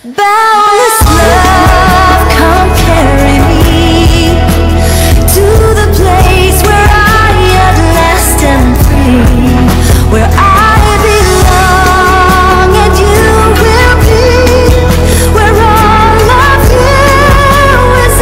Boundless love, come carry me to the place where I at last am free, where I belong and you will be, where all of you is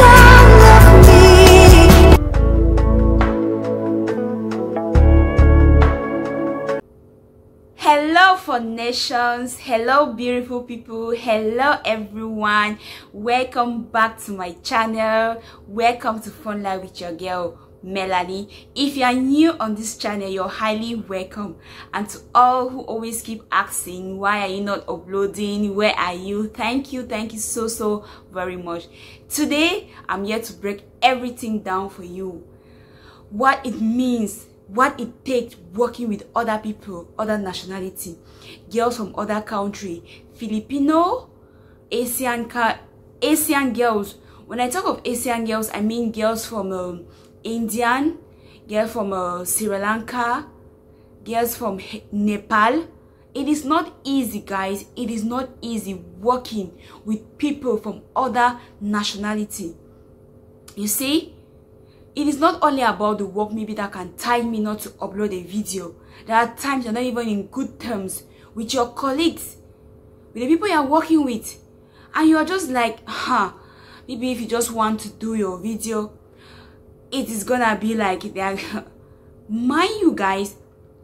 all of me. Hello for nations, hello beautiful people, hello everyone, welcome back to my channel, welcome to Fun Life with your girl Melanie. If you are new on this channel, you're highly welcome, and to all who always keep asking why are you not uploading, where are you, thank you so very much. Today I'm here to break everything down for you, what it means, what it takes working with other people, other nationality, girls from other country, Filipino, Asian girls. When I talk of Asian girls, I mean girls from Indian, girls from Sri Lanka, girls from Nepal. It is not easy, guys. It is not easy working with people from other nationality. You see, it is not only about the work maybe that can tie me not to upload a video. There are times you're not even in good terms with your colleagues, with the people you're working with, and you're just like, maybe if you just want to do your video, it is gonna be like they're mind you guys,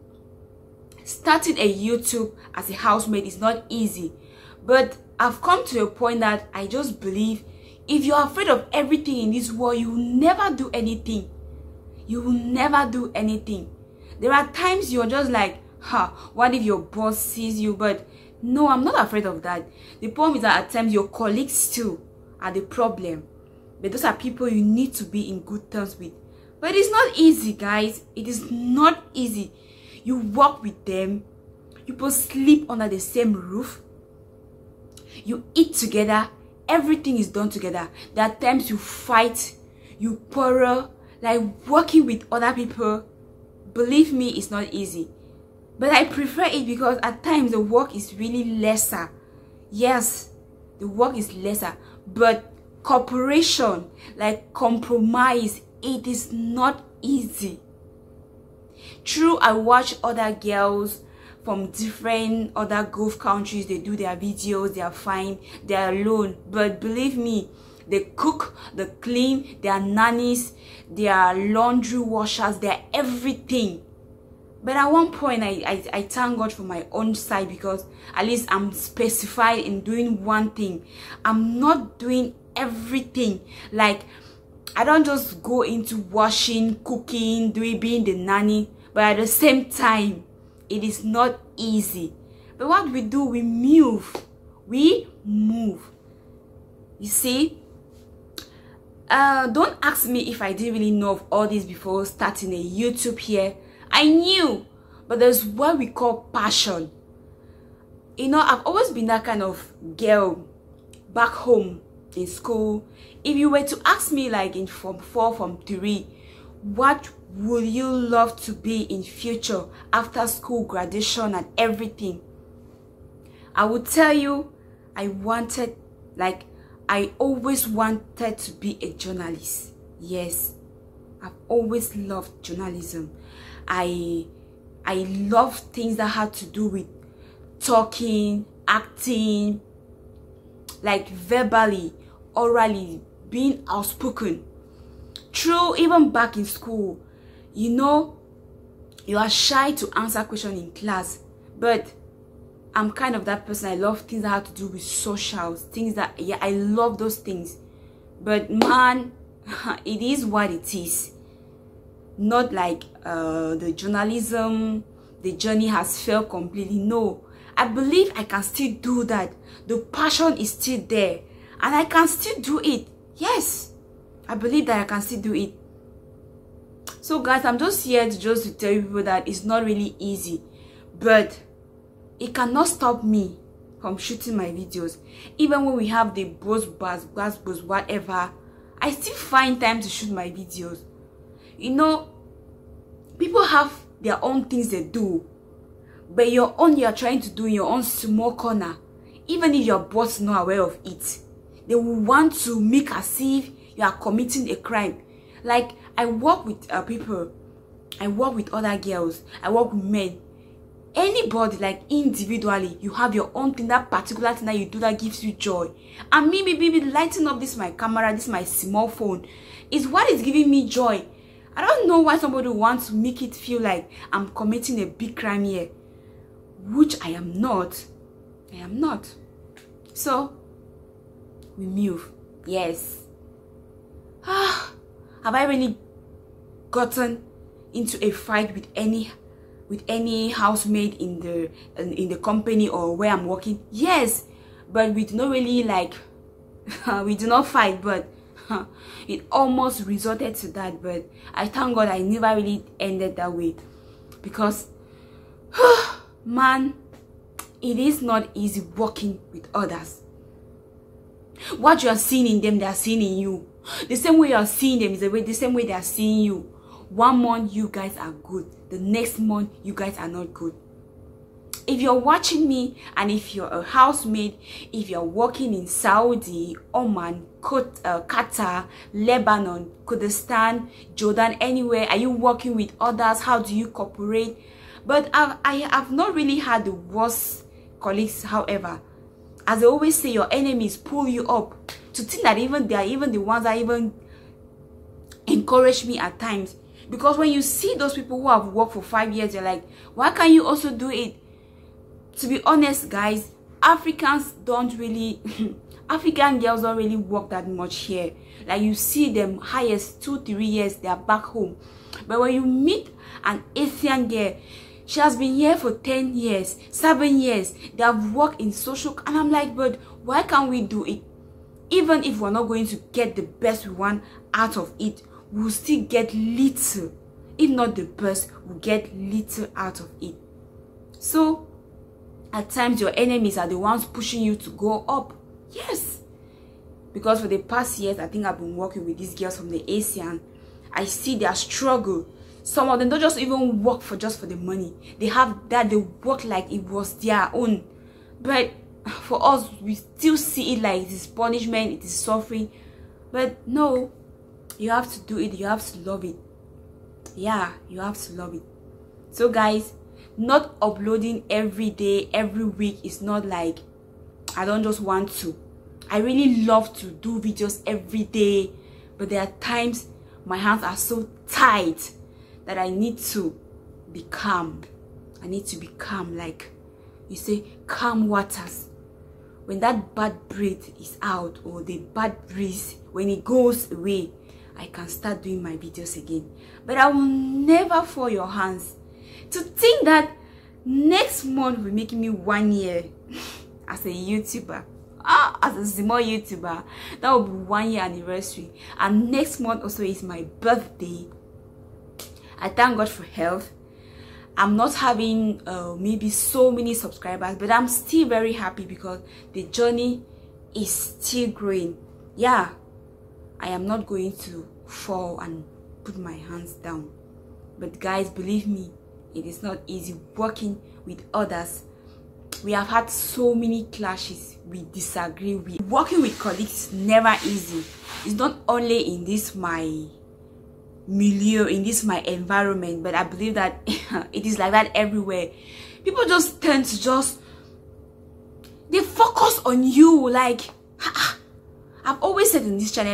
starting a YouTube as a housemaid is not easy, but I've come to a point that I just believe if you're afraid of everything in this world, you will never do anything. You will never do anything. There are times you're just like, what if your boss sees you? But no, I'm not afraid of that. The problem is that at times your colleagues too are the problem. But those are people you need to be in good terms with. But it's not easy, guys. It is not easy. You work with them. You both sleep under the same roof. You eat together. Everything is done together. There are times you fight, you quarrel, like working with other people. Believe me, it's not easy. But I prefer it because at times the work is really lesser. Yes, the work is lesser. But cooperation, like compromise, it is not easy. True, I watch other girls from different other Gulf countries, they do their videos, they are fine, they are alone. But believe me, they cook, they clean, they are nannies, they are laundry washers, they are everything. But at one point, I thank God for my own side, because at least I'm specified in doing one thing. I'm not doing everything. Like, I don't just go into washing, cooking, being the nanny, but at the same time, it is not easy. But what we do, we move. We move. You see? Don't ask me if I didn't really know of all this before starting a YouTube here. I knew. But there's what we call passion. You know, I've always been that kind of girl back home in school. If you were to ask me like in Form 4, Form 3, what would you love to be in future after school, graduation and everything, I would tell you I always wanted to be a journalist. Yes, I've always loved journalism. I love things that had to do with talking, acting, like verbally, orally, being outspoken. True, even back in school, you know, you are shy to answer questions in class, but I'm kind of that person. I love things that have to do with socials, things that, yeah, I love those things. But man, it is what it is. Not like the journalism, the journey has failed completely. No, I believe I can still do that. The passion is still there, and I can still do it. Yes, I believe that I can still do it. So guys, I'm just here to tell you people that it's not really easy, but it cannot stop me from shooting my videos. Even when we have the buzz, whatever, I still find time to shoot my videos. You know, people have their own things they do, but your own, you're trying to do in your own small corner. even if your boss is not aware of it, they will want to make as if you are committing a crime. Like, I work with people, I work with other girls, I work with men. Anybody, like individually, you have your own thing, that particular thing that you do that gives you joy. And me, maybe lighting up this my camera, this my small phone, is what is giving me joy. I don't know why somebody wants to make it feel like I'm committing a big crime here, which I am not. I am not. So we move. Yes. Have I really gotten into a fight with any housemaid in the company or where I'm working? Yes, but we do not really like we do not fight, but it almost resulted to that. But I thank God I never really ended that way, because man, it is not easy working with others. What you are seeing in them, they are seeing in you. The same way you are seeing them is the same way they are seeing you. One month you guys are good, the next month you guys are not good. If you're watching me and if you're a housemaid, if you're working in Saudi, Oman, Qatar, Lebanon, Kurdistan, Jordan, anywhere, are you working with others? How do you cooperate? But I have not really had the worst colleagues. However, as I always say, your enemies pull you up to think that even they are even the ones that even encourage me at times. Because when you see those people who have worked for 5 years, you're like, why can't you also do it? To be honest, guys, Africans don't really African girls don't really work that much here. Like, you see them highest 2-3 years, they are back home. But when you meet an Asian girl, she has been here for 10 years, 7 years. They have worked in social, and I'm like, but why can't we do it? Even if we're not going to get the best we want out of it, we'll still get little. If not the best, we'll get little out of it. So at times your enemies are the ones pushing you to go up. Yes, because for the past years, I think I've been working with these girls from the ASEAN. I see their struggle. Some of them don't just even work for just for the money. They have that, they work like it was their own. But for us, we still see it like it is punishment, it is suffering. But no, you have to do it, you have to love it. Yeah, you have to love it. So guys, not uploading every day, every week is not like I don't just want to. I really love to do videos every day, but there are times my hands are so tight that I need to be calm. I need to be calm, like you say, calm waters. When that bad breath is out, or the bad breeze, when it goes away, I can start doing my videos again. But I will never fall your hands. To think that next month will be making me 1 year as a YouTuber, as a small YouTuber, that will be 1 year anniversary. And next month also is my birthday. I thank God for health. I'm not having maybe so many subscribers, but I'm still very happy because the journey is still growing. Yeah, I am not going to fall and put my hands down. But guys, believe me, it is not easy working with others. We have had so many clashes, we disagree. Working with colleagues is never easy. It's not only in this my milieu, in this my environment, but I believe that it is like that everywhere. People just tend to they focus on you. Like, I've always said on this channel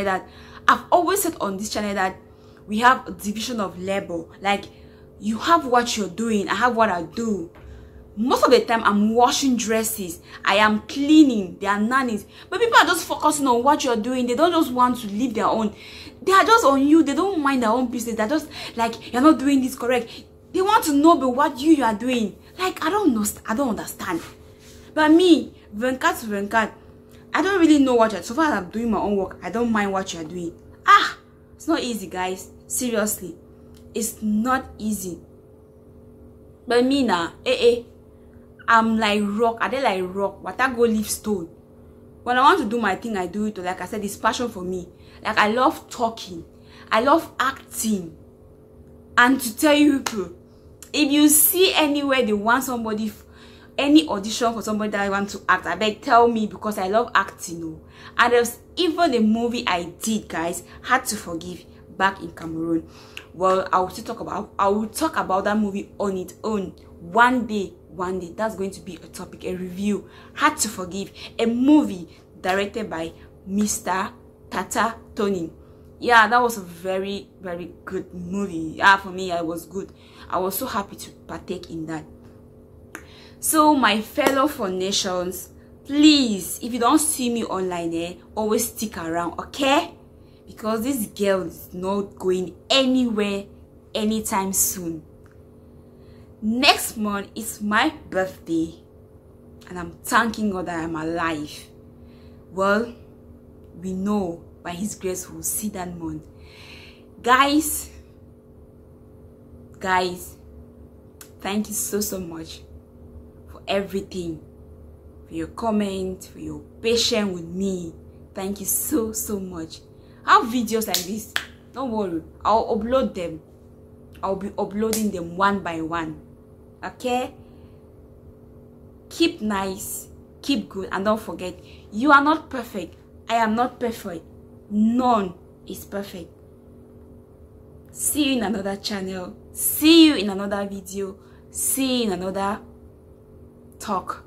that we have a division of labor. Like, you have what you're doing, I have what I do. Most of the time I'm washing dresses, I am cleaning, they are nannies. But people are just focusing on what you're doing. They don't just want to leave their own. They are just on you. They don't mind their own business. They're just like, you're not doing this correct. They want to know but what you are doing. Like, I don't understand. But me, Venkat to Venkat, I don't really know what you're, so far as I'm doing my own work, I don't mind what you're doing. It's not easy, guys. Seriously, it's not easy. But me now, I'm like rock. I dey like rock, but I go leave stone. When I want to do my thing, I do it. Like I said, it's passion for me. Like, I love talking, I love acting. And to tell you people, if you see anywhere they want somebody any audition for somebody that I want to act, I beg tell me, because I love acting. Oh. And there's even a movie I did, guys, Hard to Forgive, back in Cameroon. Well, I will talk about that movie on its own one day. That's going to be a topic, a review. Hard to Forgive, a movie directed by Mr. Tata Tony. Yeah, that was a very, very good movie. Yeah, for me, it was good. I was so happy to partake in that. So, my fellow Fun Nations, please, if you don't see me online, always stick around, okay? Because this girl is not going anywhere anytime soon. Next month is my birthday, and I'm thanking God that I'm alive. Well, we know by His grace we'll see that month. Guys, thank you so much for everything, for your comment, for your patience with me. Thank you so much. I have videos like this, don't worry, I'll upload them. I'll be uploading them one by one, okay? Keep nice, keep good, and don't forget, you are not perfect. I am not perfect. None is perfect. See you in another channel. See you in another video. See you in another talk.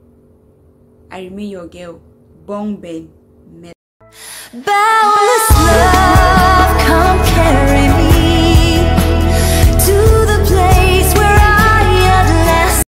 I remain your girl, Bong Ben. Boundless love.